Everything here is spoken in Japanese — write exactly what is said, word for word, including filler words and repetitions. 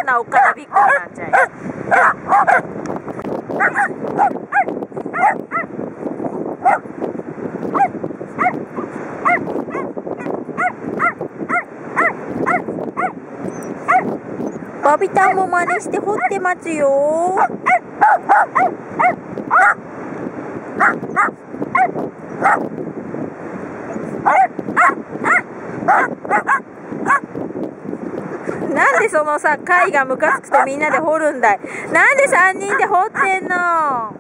なおっかなびっくりなんちゃい。バビタンも真似して掘ってますよ。なんでそのさ貝がムカつくとみんなで掘るんだい。なんでさんにんで掘ってんの。